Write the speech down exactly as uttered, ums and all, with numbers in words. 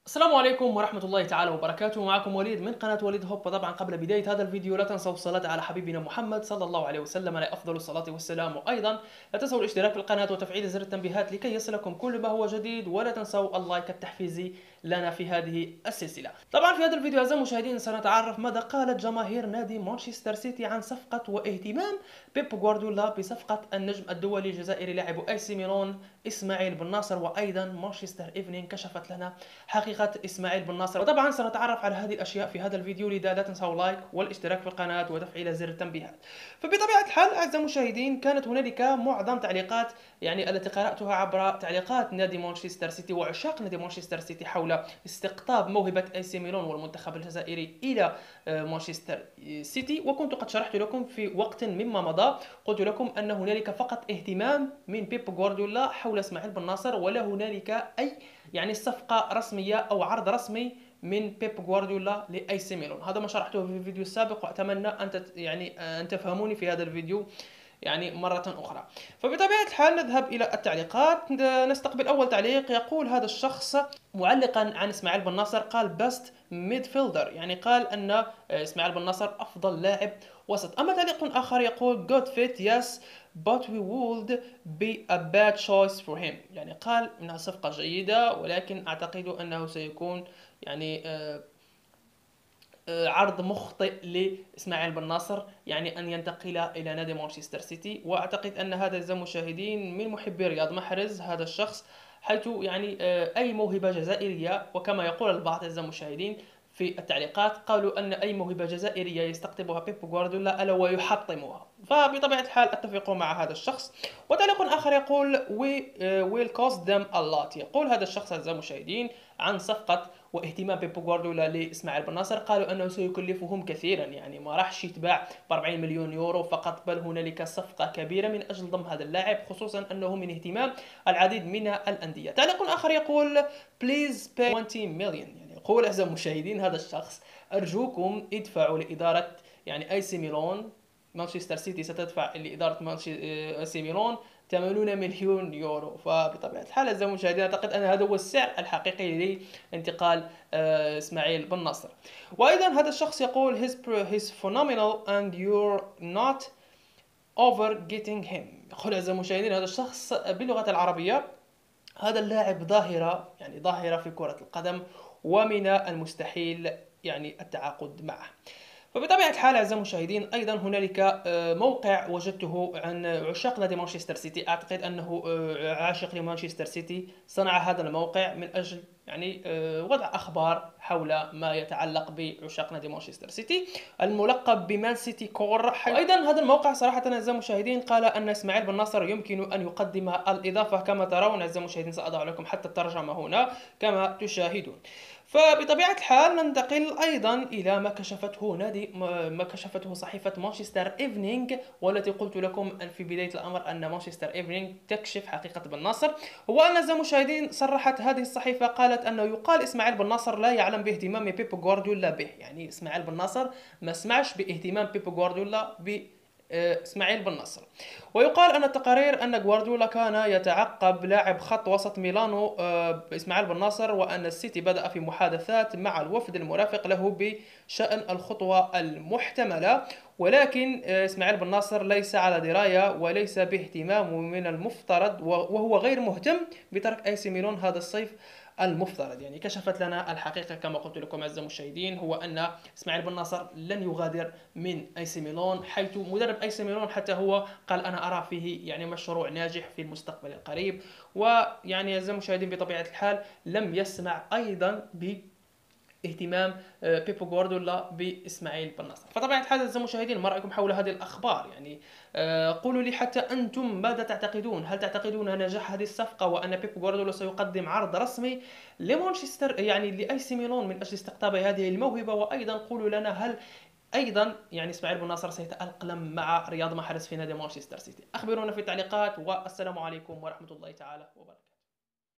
السلام عليكم ورحمة الله تعالى وبركاته. معكم وليد من قناة وليد هوب. طبعا قبل بداية هذا الفيديو لا تنسوا الصلاة على حبيبنا محمد صلى الله عليه وسلم عليه أفضل الصلاة والسلام، وأيضا لا تنسوا الاشتراك في القناة وتفعيل زر التنبيهات لكي يصلكم كل ما هو جديد، ولا تنسوا اللايك التحفيزي لنا في هذه السلسلة. طبعا في هذا الفيديو أعزائي المشاهدين سنتعرف ماذا قالت جماهير نادي مانشستر سيتي عن صفقة واهتمام بيب غوارديولا بصفقة النجم الدولي الجزائري لاعب اي سي ميلان إسماعيل بن ناصر. وأيضا مانشستر ايفنينغ كشفت لنا حقيقة إسماعيل بن ناصر، وطبعا سنتعرف على هذه الأشياء في هذا الفيديو، لذا لا تنسوا لايك والاشتراك في القناة وتفعيل زر التنبيهات. فبطبيعة الحال أعزائي المشاهدين كانت هنالك معظم تعليقات يعني التي قرأتها عبر تعليقات نادي مانشستر سيتي وعشاق نادي مانشستر سيتي حول استقطاب موهبة اي سي ميلان والمنتخب الجزائري إلى مانشستر سيتي. وكنت قد شرحت لكم في وقت مما مضى، قلت لكم أن هنالك فقط اهتمام من بيب غوارديولا حول إسماعيل بن ناصر، ولا هنالك أي يعني صفقة رسمية أو عرض رسمي من بيب غوارديولا لأي سي ميلان. هذا ما شرحته في الفيديو السابق، وأتمنى أن يعني أن تفهموني في هذا الفيديو يعني مرة أخرى. فبطبيعة الحال نذهب إلى التعليقات. نستقبل أول تعليق، يقول هذا الشخص معلقا عن إسماعيل بن ناصر قال بست ميدفيلدر، يعني قال أن إسماعيل بن ناصر أفضل لاعب وسط. أما تعليق آخر يقول good fit yes but we would be a bad choice for him، يعني قال إنها صفقة جيدة ولكن أعتقد أنه سيكون يعني آه عرض مخطئ لإسماعيل بن ناصر، يعني أن ينتقل إلى نادي مانشستر سيتي. وأعتقد أن هذا أعزائي المشاهدين من محبي رياض محرز هذا الشخص، حيث يعني أي موهبة جزائرية، وكما يقول البعض أعزائي المشاهدين في التعليقات قالوا أن أي موهبة جزائرية يستقطبها بيب غوارديولا ألا ويحطمها. فبطبيعة الحال أتفق مع هذا الشخص. وتعليق آخر يقول we will cost them a lot، يقول هذا الشخص أعزائي المشاهدين عن صفقة واهتمام بيب غوارديولا لإسماعيل بن ناصر، قالوا أنه سيكلفهم كثيرا، يعني ما راحش يتباع ب أربعين مليون يورو فقط، بل هنالك صفقة كبيرة من أجل ضم هذا اللاعب، خصوصا أنه من اهتمام العديد من الأندية. تعليق آخر يقول please pay عشرين مليون، يعني يقول أعزائي المشاهدين هذا الشخص أرجوكم ادفعوا لإدارة يعني اي سي ميلان، مانشستر سيتي ستدفع لإدارة اي سي ميلان ثمانين مليون يورو. فبطبيعة الحال أعزائي المشاهدين أعتقد أن هذا هو السعر الحقيقي لانتقال إسماعيل بن ناصر. وأيضا هذا الشخص يقول his, his phenomenal and you're not over getting him، يقول أعزائي المشاهدين هذا الشخص باللغة العربية هذا اللاعب ظاهرة، يعني ظاهرة في كرة القدم، ومن المستحيل يعني التعاقد معه. فبطبيعة الحال أعزائي المشاهدين أيضا هنالك موقع وجدته عن عشاق نادي مانشستر سيتي، أعتقد أنه عاشق لمانشستر سيتي صنع هذا الموقع من أجل يعني وضع أخبار حول ما يتعلق بعشاق نادي مانشستر سيتي، الملقب بمان سيتي كور. أيضا هذا الموقع صراحة أعزائي المشاهدين قال أن إسماعيل بن ناصر يمكن أن يقدم الإضافة كما ترون أعزائي المشاهدين، سأضع لكم حتى الترجمة هنا كما تشاهدون. فبطبيعة الحال ننتقل أيضا إلى ما كشفته نادي ما كشفته صحيفة مانشستر ايفنينغ، والتي قلت لكم في بداية الأمر أن مانشستر ايفنينغ تكشف حقيقة بن ناصر. هو أن أعزائي المشاهدين صرحت هذه الصحيفة قالت أنه يقال إسماعيل بن ناصر لا يعلم باهتمام بيب غوارديولا به، يعني إسماعيل بن ناصر ما سمعش باهتمام بيب غوارديولا ب إسماعيل بن ناصر. ويقال أن التقارير أن غوارديولا كان يتعقب لاعب خط وسط ميلانو إسماعيل بن ناصر، وأن السيتي بدأ في محادثات مع الوفد المرافق له بشأن الخطوة المحتملة، ولكن إسماعيل بن ناصر ليس على دراية وليس باهتمام من المفترض، وهو غير مهتم بترك اي سي ميلان هذا الصيف المفترض. يعني كشفت لنا الحقيقة كما قلت لكم أعزائي المشاهدين، هو أن إسماعيل بن ناصر لن يغادر من اي سي ميلان، حيث مدرب اي سي ميلان حتى هو قال أنا أرى فيه يعني مشروع ناجح في المستقبل القريب. ويعني أعزائي المشاهدين بطبيعة الحال لم يسمع أيضا ب اهتمام بيب غوارديولا بإسماعيل بن ناصر. فطبعا الحال أعزائي المشاهدين ما رأيكم حول هذه الأخبار؟ يعني قولوا لي حتى أنتم ماذا تعتقدون؟ هل تعتقدون نجاح هذه الصفقة وأن بيب غوارديولا سيقدم عرض رسمي لمانشستر يعني لأي سي ميلان من أجل استقطاب هذه الموهبة؟ وأيضا قولوا لنا هل أيضا يعني إسماعيل بن ناصر سيتأقلم مع رياض محرز في نادي مانشستر سيتي؟ أخبرونا في التعليقات، والسلام عليكم ورحمة الله تعالى وبركاته.